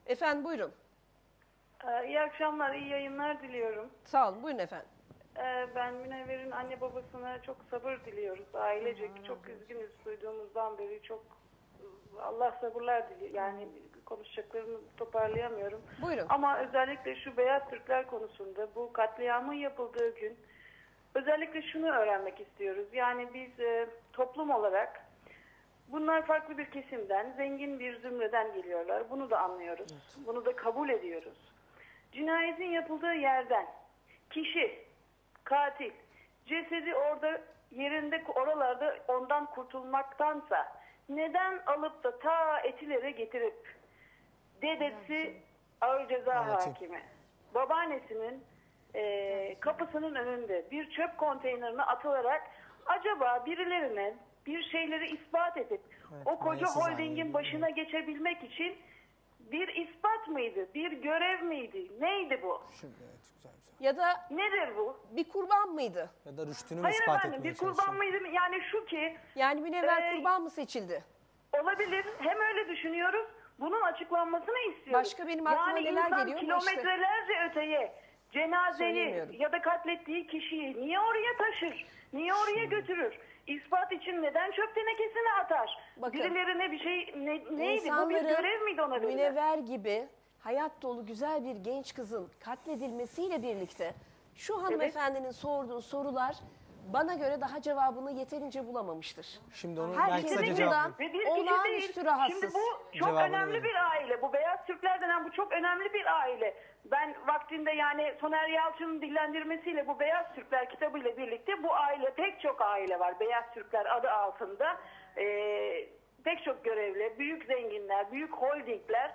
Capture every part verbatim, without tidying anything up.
Efendim buyurun. Ee, iyi akşamlar, iyi yayınlar diliyorum. Sağ olun. Buyurun efendim. Ee, ben Münevver'in anne babasına çok sabır diliyoruz. Ailecek çok üzgünüz duyduğumuzdan beri. Çok Allah sabırlar diliyor. Yani konuşacaklarımı toparlayamıyorum. Buyurun. Ama özellikle şu beyaz Türkler konusunda bu katliamın yapıldığı gün özellikle şunu öğrenmek istiyoruz. Yani biz e, toplum olarak bunlar farklı bir kesimden, zengin bir zümreden geliyorlar. Bunu da anlıyoruz. Evet. Bunu da kabul ediyoruz. Cinayetin yapıldığı yerden kişi, katil, cesedi orada yerinde oralarda ondan kurtulmaktansa neden alıp da ta Etiler'e getirip dedesi ağır ceza Evet. hakimi, babaannesinin e, kapısının önünde bir çöp konteynerine atılarak acaba birilerine bir şeyleri ispat edip Evet, o koca mayasız holdingin aynı. başına geçebilmek için bir ispat mıydı? Bir görev miydi? Neydi bu? Şimdi evet, güzel güzel. Ya da Nedir bu? bir kurban mıydı? Ya da rüştünü mü Hayır ispat efendim, etmeye bir kurban çalışıyor? mıydı? Yani şu ki Yani Münevver Ee, kurban mı seçildi? olabilir. Hem öyle düşünüyoruz. Bunun açıklanmasını istiyoruz. Başka benim aklıma yani neler insan geliyor ama işte- kilometrelerce öteye cenazeyi Söyleyemiyorum. ya da katlettiği kişiyi niye oraya taşır? Niye oraya götürür? İspat için neden çöp tenekesine atar? Bakın, Birilerine bir şey ne, neydi? Bu bir İnsanların görev miydi ona verilen? Münevver gibi hayat dolu güzel bir genç kızın katledilmesiyle birlikte şu hanımefendinin sorduğu sorular bana göre daha cevabını yeterince bulamamıştır. Şimdi onu ben Herkesin kısaca Kesinlikle. cevap bundan Ve bir kişi olağanüstü değil. rahatsız. Şimdi bu çok Cevabını önemli verin. bir aile. Bu Beyaz Türkler denen bu çok önemli bir aile. Ben vaktinde yani Soner Yalçın'ın dillendirmesiyle bu Beyaz Türkler kitabıyla birlikte bu aile, pek çok aile var. Beyaz Türkler adı altında. Ee, pek çok görevli, büyük zenginler, büyük holdingler.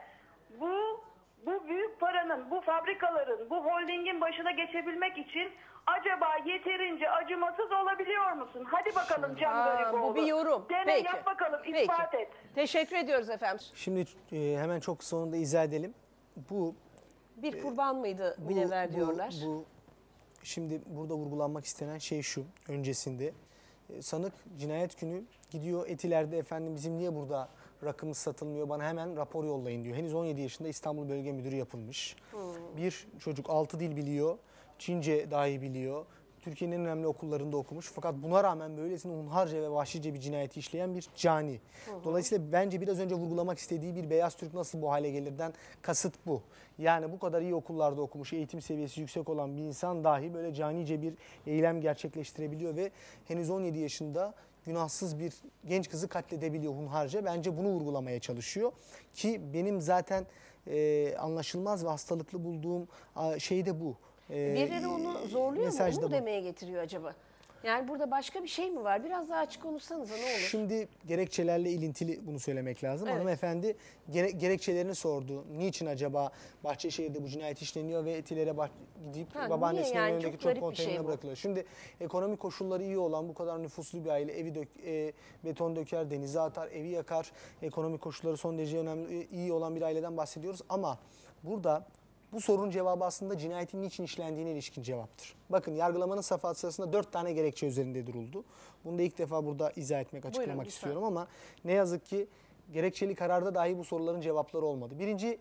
Bu bu büyük paranın, bu fabrikaların, bu holdingin başına geçebilmek için acaba yeterince acımasız olabiliyor musun? Hadi bakalım Can Aa, Gariboğlu. bu bir yorum. Dene Peki. yap bakalım, Peki. ispat et. Teşekkür ediyoruz efendim. Şimdi e, hemen çok sonunda izah edelim. Bu Bir kurban mıydı bu, Münevver bu, diyorlar. bu şimdi burada vurgulanmak istenen şey şu öncesinde. E, sanık cinayet günü gidiyor Etiler'de efendim bizim niye burada rakımız satılmıyor bana hemen rapor yollayın diyor. Henüz on yedi yaşında İstanbul Bölge Müdürü yapılmış. Hmm. Bir çocuk altı dil biliyor, Çince dahi biliyor. Türkiye'nin en önemli okullarında okumuş. Fakat buna rağmen böylesine hunharca ve vahşice bir cinayeti işleyen bir cani. Dolayısıyla bence biraz önce vurgulamak istediği bir beyaz Türk nasıl bu hale gelirden kasıt bu. Yani bu kadar iyi okullarda okumuş, eğitim seviyesi yüksek olan bir insan dahi böyle canice bir eylem gerçekleştirebiliyor ve henüz on yedi yaşında günahsız bir genç kızı katledebiliyor hunharca. Bence bunu vurgulamaya çalışıyor. Ki benim zaten e, anlaşılmaz ve hastalıklı bulduğum a, şey de bu. E, Birileri onu zorluyor mu? mesaj Onu da mu bu. demeye getiriyor acaba? Yani burada başka bir şey mi var? Biraz daha açık konuşsanıza ne olur? Şimdi gerekçelerle ilintili bunu söylemek lazım. Evet. Hanımefendi gere, gerekçelerini sordu. Niçin acaba Bahçeşehir'de bu cinayet işleniyor ve Etiler'e bah, gidip Ha, babaannesinin niye yani? önündeki Çok çöp garip bir şey konteynerine bu. bırakılıyor. Şimdi ekonomik koşulları iyi olan bu kadar nüfuslu bir aile evi dök, e, beton döker, denize atar, evi yakar. Ekonomik koşulları son derece önemli, iyi olan bir aileden bahsediyoruz. Ama burada bu sorunun cevabı aslında cinayetin niçin işlendiğine ilişkin cevaptır. Bakın yargılamanın safhası sırasında dört tane gerekçe üzerinde duruldu. Bunu da ilk defa burada izah etmek, açıklamak Buyurun, lütfen. istiyorum ama ne yazık ki gerekçeli kararda dahi bu soruların cevapları olmadı. Birinci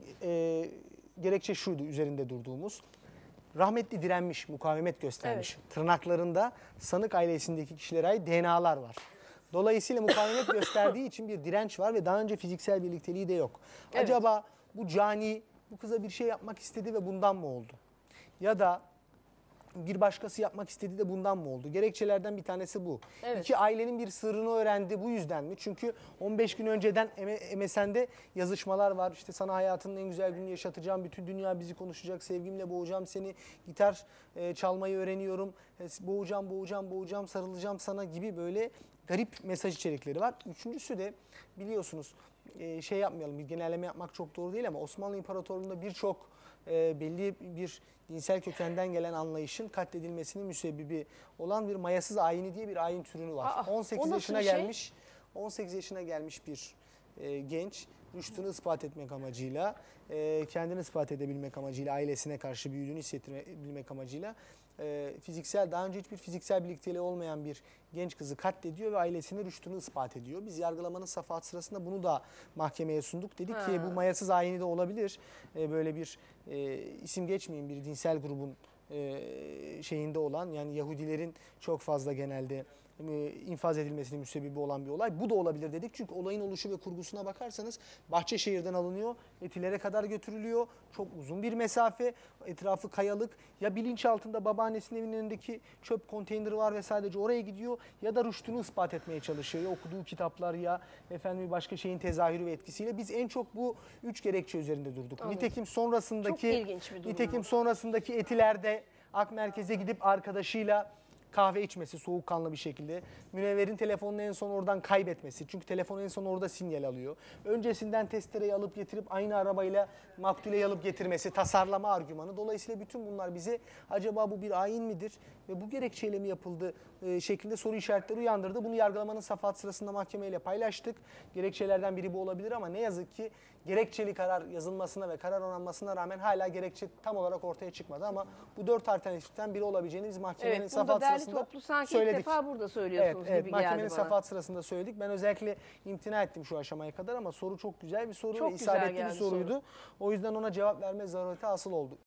e, gerekçe şuydu üzerinde durduğumuz. Rahmetli direnmiş, mukavemet göstermiş. Evet. Tırnaklarında sanık ailesindeki kişilere ait D N A'lar var. Dolayısıyla mukavemet gösterdiği için bir direnç var ve daha önce fiziksel birlikteliği de yok. Evet. Acaba bu cani bu kıza bir şey yapmak istedi ve bundan mı oldu? Ya da bir başkası yapmak istedi de bundan mı oldu? Gerekçelerden bir tanesi bu. Evet. İki, ailenin bir sırrını öğrendi bu yüzden mi? Çünkü on beş gün önceden M S N'de yazışmalar var. İşte sana hayatının en güzel gününü yaşatacağım. Bütün dünya bizi konuşacak. Sevgimle boğacağım seni. Gitar e, çalmayı öğreniyorum. E, boğacağım, boğacağım, boğacağım, sarılacağım sana gibi böyle garip mesaj içerikleri var. Üçüncüsü de biliyorsunuz e, şey yapmayalım, bir genelleme yapmak çok doğru değil ama Osmanlı İmparatorluğu'nda birçok e, belli bir dinsel kökenden gelen anlayışın katledilmesinin müsebbibi olan bir mayasız ayini diye bir ayin türünü var. Aa, o on sekiz nasıl yaşına bir şey? gelmiş, on sekiz yaşına gelmiş bir e, genç rüştünü ispat etmek amacıyla, e, kendini ispat edebilmek amacıyla, ailesine karşı büyüdüğünü hissettirebilmek amacıyla e, fiziksel, daha önce hiçbir fiziksel birlikteliği olmayan bir genç kızı katlediyor ve ailesine rüştünü ispat ediyor. Biz yargılamanın safahat sırasında bunu da mahkemeye sunduk. Dedik ki Ha. bu mayasız ayini de olabilir. E, böyle bir e, isim geçmeyeyim, bir dinsel grubun e, şeyinde olan, yani Yahudilerin çok fazla genelde e, infaz edilmesinin müsebbibi olan bir olay. Bu da olabilir dedik. Çünkü olayın oluşu ve kurgusuna bakarsanız Bahçeşehir'den alınıyor, Etiler'e kadar götürülüyor. Çok uzun bir mesafe, etrafı kayalık. Ya bilinç altında babaannesinin evinin önündeki çöp konteyneri var ve sadece oraya gidiyor, ya da rüştünü ispat etmeye çalışıyor. Ya okuduğu kitaplar, ya efendim bir başka şeyin tezahürü ve etkisiyle. Biz en çok bu üç gerekçe üzerinde durduk. Anladım. Nitekim sonrasındaki Çok ilginç bir durum nitekim bu. sonrasındaki Etiler'de Ak Merkez'e gidip arkadaşıyla kahve içmesi soğukkanlı bir şekilde. Münevver'in telefonunu en son oradan kaybetmesi. Çünkü telefon en son orada sinyal alıyor. Öncesinden testereyi alıp getirip aynı arabayla maktuleyi alıp getirmesi, tasarlama argümanı. Dolayısıyla bütün bunlar bizi acaba bu bir ayin midir ve bu gerekçeyle mi yapıldı e, şeklinde soru işaretleri uyandırdı. Bunu yargılamanın safahat sırasında mahkemeyle paylaştık. Gerekçelerden biri bu olabilir ama ne yazık ki gerekçeli karar yazılmasına ve karar onanmasına rağmen hala gerekçe tam olarak ortaya çıkmadı ama bu dört alternatiften biri olabileceğini biz mahkemenin Evet, burada safahat derli sırasında toplu sanki söyledik. ilk defa burada Evet, söylüyorsunuz evet, gibi mahkemenin geldi bana. safahat sırasında söyledik. Ben özellikle imtina ettim şu aşamaya kadar ama soru çok güzel bir soru Çok ve güzel isabetli bir geldi soruydu. O yüzden ona cevap verme zarureti hasıl oldu.